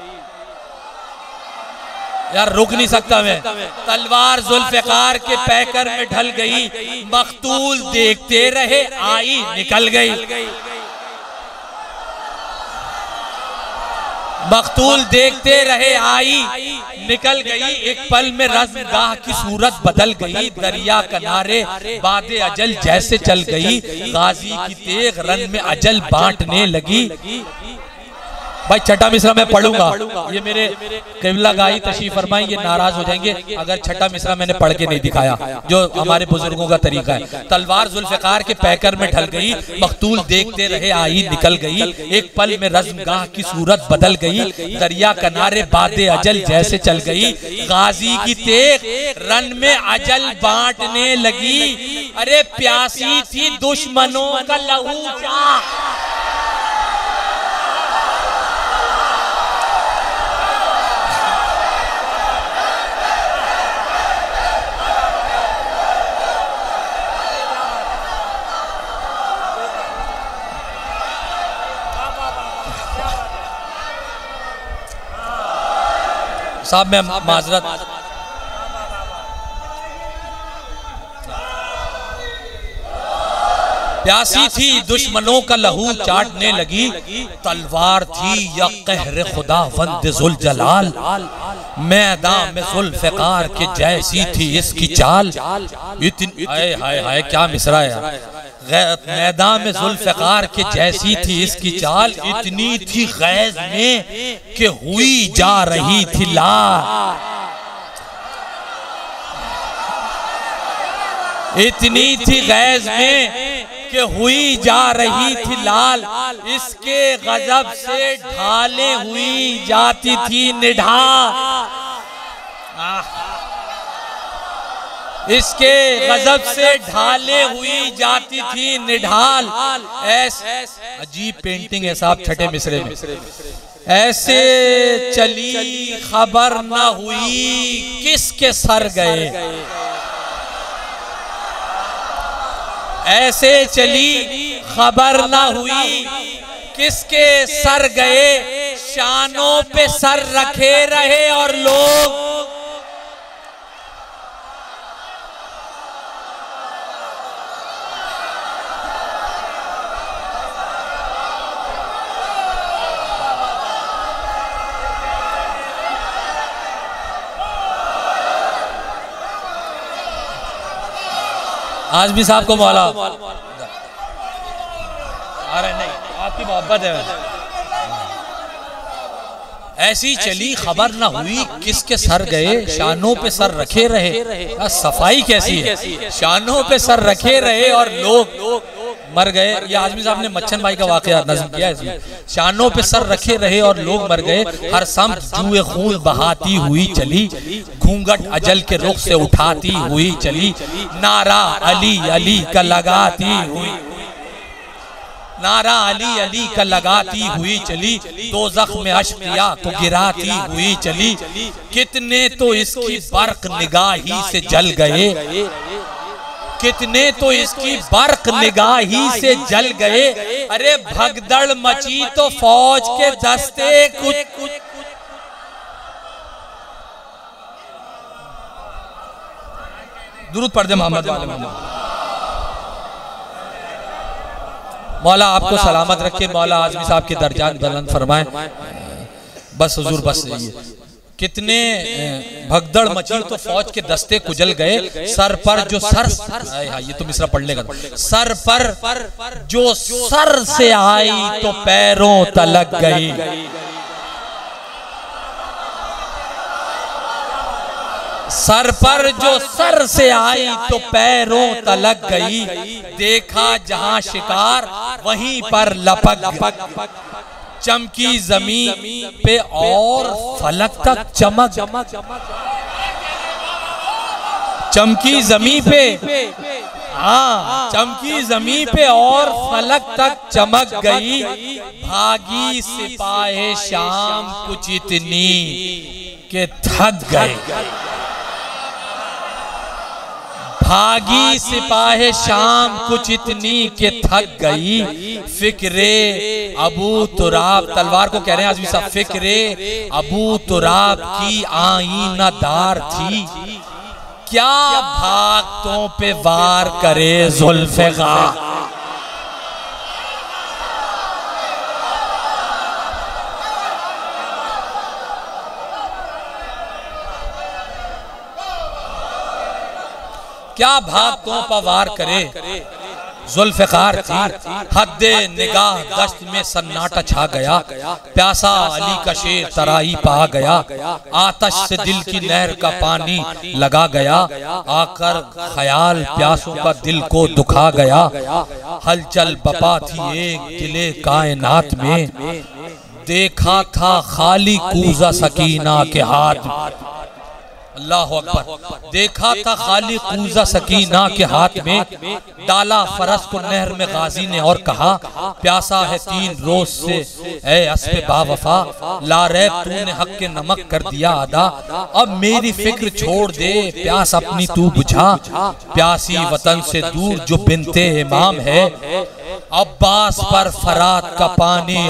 A: यार रुक नहीं सकता मैं, तलवार जुल्फ़िकार के पैकर में ढल गई, मकतूल देखते रहे आई निकल गई, मकतूल देखते रहे आई निकल गई, एक पल में रज़्मगाह की सूरत बदल गई, दरिया किनारे बादे अजल जैसे चल गई, गाजी की तेग रन में अजल बांटने लगी। भाई छठा मिसरा मैं पढ़ूंगा, ये मेरे क़िबला गाही तशरीफ फरमाई, ये नाराज हो जाएंगे अगर छठा मिसरा मैंने पढ़ के नहीं दिखाया, जो हमारे बुजुर्गों का तरीका है। तलवार जुल्फ़िकार के पैकर में ढल गई, मकतूल देखते रहे आई निकल गई, एक पल में रज़्मगाह की सूरत बदल गई, दरिया किनारे बादे अजल जैसे चल गई, गाजी की तेग रन में अजल बांटने लगी, अरे प्यासी थी दुश्मनों का लहू चाह। साहब मैं माजरत, प्यासी थी दुश्मनों का लहू चाटने लगी, तलवार थी या कहर खुदा वंद जुल जलाल, मैदान में जुल्फ़िकार के जैसी थी इसकी चाल, इतनी हाय हाय हाय क्या मिसरा है, मैदान में जुल्फ़िकार के जैसी थी इसकी चाल, इतनी थी गैज़ में कि हुई जा रही थी लाल, इतनी थी गैज़ में कि हुई जा रही थी लाल, इसके गजब से ढाले हुई जाती थी निढाल, इसके गजब से ढाले हुई जाती थी निढाल। ऐसे अजीब पेंटिंग है साहब छठे मिसरे में, ऐसे चली खबर न हुई किसके सर गए, ऐसे चली खबर न हुई किसके सर गए, शानों पे सर रखे रहे और लोग आज भी साहब को मौला, अरे नहीं आपकी मोहब्बत है। ऐसी चली खबर न हुई किसके सर गए, शानों पे सर रखे रहे, सफाई कैसी है, शानों पे सर रखे रहे और लोग मर गए। ये आजमी साहब ने मच्छन भाई का वाकया नज़म किया है, शानों पे सर रखे रहे और लोग मर गए, हर समत जुए खून बहाती हुई चली, घूंघट अजल के रुख से उठाती हुई चली, नारा अली अली का लगाती हुई, नारा अली अली का लगाती हुई चली, दोज़ख में अश्किया को गिराती हुई चली, कितने तो इसकी बर्क निगाही से जल गए, कितने तो इसकी बर्क निगाही से जल गए, अरे भगदड़ मची तो फौज के दस्ते कुछ दुरूद पढ़ दे मोहम्मद वाले मोहम्मद। मौला आपको सलामत रखे, मौला आज़मी साहब के दर्जात बुलंद फरमाए, बस हुजूर बस यही है। कितने भगदड़ मची तो फौज के दस्ते कुचल गए, सर पर जो सर, हाँ ये तो मिसरा पढ़ने का, सर पर जो सर से आई तो पैरों तलक गई, सर पर जो सर से आई तो पैरों तलक गई, देखा जहां शिकार वहीं पर लपक, चमकी जमीन पे और फलक तक चमक, चमकी जमीन पे, हाँ चमकी जमीन पे और फलक तक चमक गई, भागी सिपाहे शाम कुछ इतनी के थक गए, भागी सिपाहे शाम कुछ इतनी के थक गई, फिक्रे अबू तुराब, तलवार को कह रहे हैं आजमी साहब, फिक्रे अबू तुराब की आईना दार थी, क्या भागतों पे वार करे जुल्फ़िकार, क्या भागतों पर वार करे जुल्फ़िकार थी, हद्दे निगाह दश्त में सन्नाटा छा गया, प्यासा अली का शेर तराई पा गया, आतश से दिल की नहर का पानी लगा गया, आकर ख्याल प्यासों का दिल को दुखा गया, हलचल बपा थी एक दिले कायनात में, देखा था खाली कूज़ा सकीना के हाथ, अल्लाह अकबर, देखा था खाली कूज़ा सकीना के हाथ में, डाला फरस को नहर में गाजी ने और कहा, प्यासा है 3 रोज से ए अस्पे बावफा, लारैब तूने हक के नमक कर दिया अदा, अब मेरी फिक्र छोड़ दे प्यास अपनी तू बुझा, प्यासी वतन से दूर जो बिनते इमाम है, अब्बास पर फरात का पानी,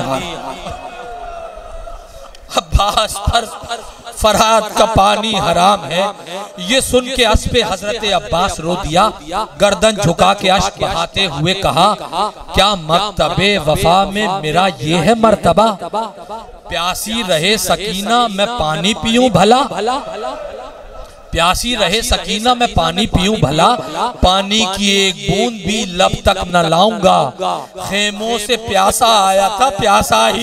A: अब्बास पर फरात का पानी हराम है, ये सुन के अस्पे हजरत अब्बास रो दिया, गर्दन झुका के अश्क बहाते हुए कहा, क्या मकतबे वफा में मेरा ये है मर्तबा, प्यासी रहे सकीना मैं पानी पीऊं भला, प्यासी रहे सकीना मैं पानी पीऊं भला, पानी की एक बूंद भी लब तक न लाऊंगा, खेमों से प्यासा आया था प्यासा ही,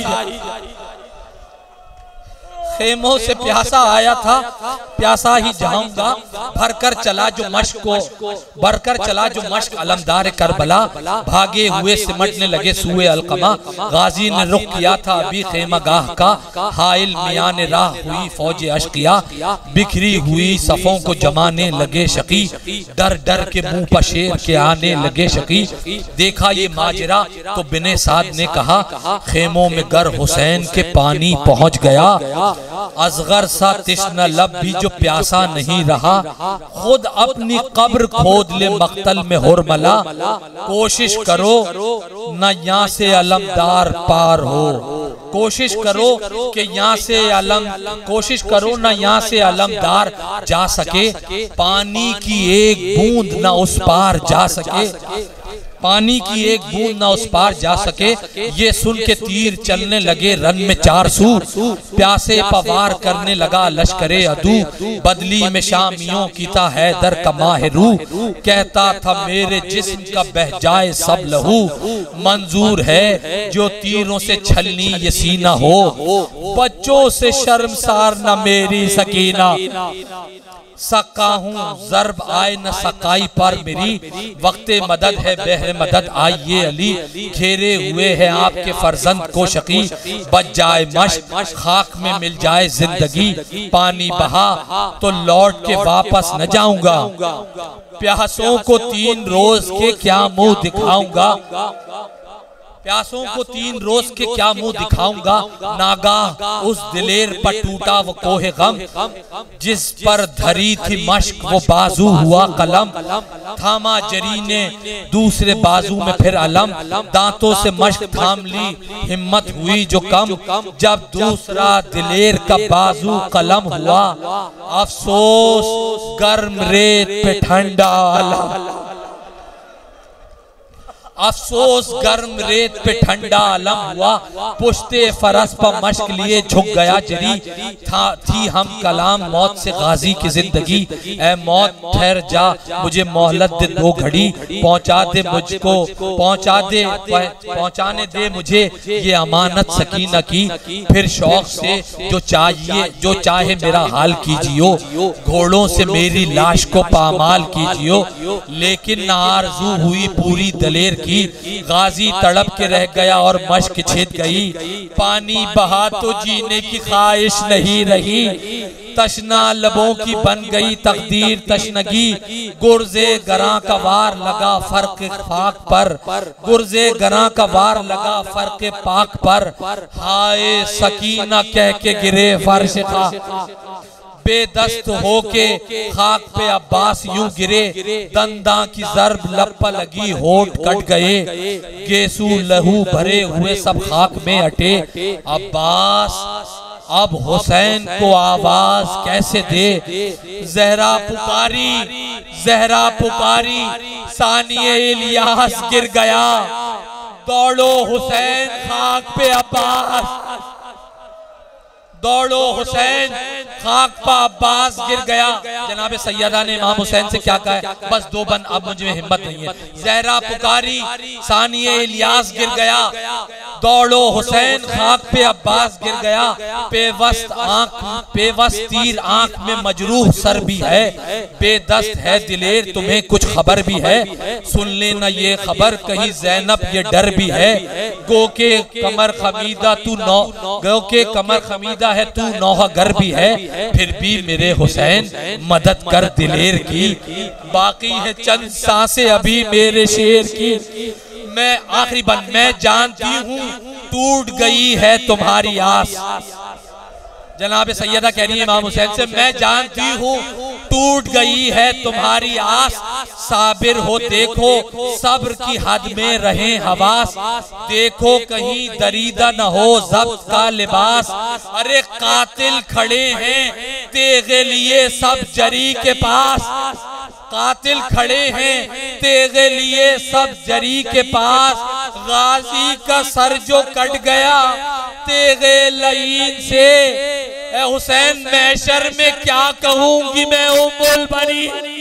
A: खेमों से प्यासा आया था प्यासा ही जाऊंगा, भरकर चला जो मश्क को, भरकर चला जो मश्क अलमदार करबला, भागे हुए सिमटने लगे सुए अलकमा, गाजी ने रुख किया था अभी खेमागाह का, हाइल मियान राह हुई फौज अश्किया, बिखरी हुई सफों को जमाने लगे शकी, डर डर के मुंह पर शेर के आने लगे शकी, देखा ये माजरा तो बिने साद ने कहा, खेमों में गर हुसैन के पानी पहुंच गया, असगर सा तिश्ना लब भी जो प्यासा नहीं रहा, खुद अपनी कब्र खोद ले मक्तल में हुरमला, कोशिश करो न यहाँ से अलमदार पार हो, कोशिश करो कि यहाँ से कोशिश करो न यहाँ से अलमदार जा सके, पानी की एक बूंद न उस पार जा सके, पानी की एक बूंद ना उस पार जा सके, ये सुन के तीर चलने लगे रन में 400, प्यासे पवार करने लगा लश्करे अदू, बदली में शामियों की था हैदर का माहरू, कहता था मेरे जिस्म का बह जाए सब लहू, मंजूर है जो तीरों से छलनी ये सीना हो, बच्चों से शर्मसार न मेरी सकीना, सका हूँ जर्ब आए न सकाई पर मेरी, वक्ते मदद है बहरे मदद आइए अली, घेरे हुए हैं आपके फर्जंद को शकी, बच जाए मश्क खाक में मिल जाए जिंदगी, पानी बहा तो लौट के वापस न जाऊंगा, प्यासों को 3 रोज के क्या मुंह दिखाऊंगा, प्यासों को 3 रोज के क्या मुंह दिखाऊंगा, नागाह उस दिलेर पर टूटा वो कोहे गम, जिस पर धरी थी मश्क वो बाजू हुआ कलम, थामा जरी ने दूसरे बाजू में फिर अलम, दांतों से मश्क थाम ली हिम्मत हुई जो कम, जब दूसरा दिलेर का बाजू कलम हुआ, अफसोस गर्म रेत पे ठंडा अलम, अफसोस गर्म रेत पे ठंडा अलम हुआ, पुश्ते फरस पर मश्क लिए झुक गया जरी, थी हम कलाम मौत से गाजी की जिंदगी। ऐ मौत ठहर जा, मुझे मोहलत दे 2 घड़ी, पहुंचा दे मुझको, पहुंचाने दे मुझे ये अमानत सकीना की। फिर शौक से जो चाहे मेरा हाल कीजियो, घोड़ों से मेरी लाश को पामाल कीजियो। लेकिन ना आरज़ू हुई पूरी दलेर की, गाजी तड़प के रह गया और मश्क छिद गई। पानी बहा तो जीने की ख्वाहिश नहीं रही, तशना लबों की बन गई तकदीर तशनगी। गुर्जे गरां का वार लगा फर्क फाक पर, गुर्जे गरां का वार लगा फर्क पाक पर। हाय सकीना कह के गिरे फर्श का, बेदस्त होके खाक पे अब्बास यूं गिरे। दंदा की जर्ब लब पर लगी, होठ कट गए, गेसू लहू भरे हुए सब खाक में अटे। अब्बास अब हुसैन को आवाज कैसे दे, जहरा पुकारी, जहरा पुकारी, सानिए इलियास गिर गया। दौड़ो हुसैन खाक पे अब्बास, दौड़ो हुसैन खाक पर अब्बास गिर गया। जनाब सैयदा ने इमाम हुसैन से क्या कहा है, बस 2 बन, अब मुझे हिम्मत नहीं है। जहरा पुकारी, सानिए इलियास गिर गया। दौड़ो हुसैन खाक पे अब्बास गिर गया। पेवस्त तीर आंख में मजरूह सर भी है, बेदस्त है दिलेर तुम्हें कुछ खबर भी है। सुन लेना ये खबर कहीं ज़ैनब ये डर भी है। गो के कमर खमीदा तू गो के कमर खमीदा है तू नौहा गर भी है। फिर भी मेरे हुसैन मदद कर दिलेर की, बाकी है चंद सांसें अभी मेरे शेर की। मैं आखिरी बंद, मैं जानती हूँ टूट गई है तुम्हारी आस। जनाब सैयदा कह रही है इमाम हुसैन से, मैं जानती हूँ टूट गई है तुम्हारी आस। साबिर हो देखो, सब्र की हद में रहे हवास। देखो कहीं दरीदा न हो ज़ब्त का लिबास। अरे कातिल खड़े हैं तेगे लिए सब जरी के पास, कातिल खड़े हैं तेगे लिए सब जरी के पास। गाजी का सर जो कट गया तेगे लईन से, हुसैन महशर में क्या कहूंगी मैं उम्मुल बनी।